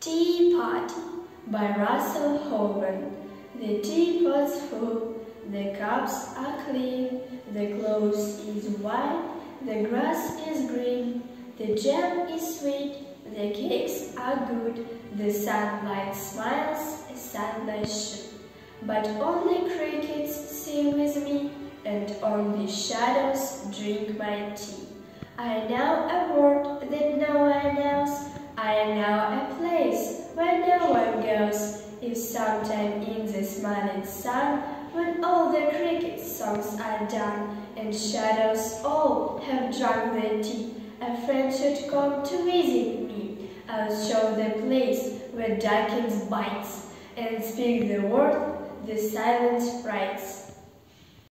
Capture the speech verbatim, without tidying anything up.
Teapot by Russell Hoban. The teapot's full, the cups are clean, the clothes is white, the grass is green, the jam is sweet, the cakes are good, the sunlight smiles as sunlight should. But only crickets sing with me, and only shadows drink my tea. I know a word that no one knows, I know a place where no one goes. If sometime in the smiling sun, when all the cricket songs are done, and shadows all have drunk their tea, a friend should come to visit me. I'll show the place where darkness bites, and speak the word the silence writes.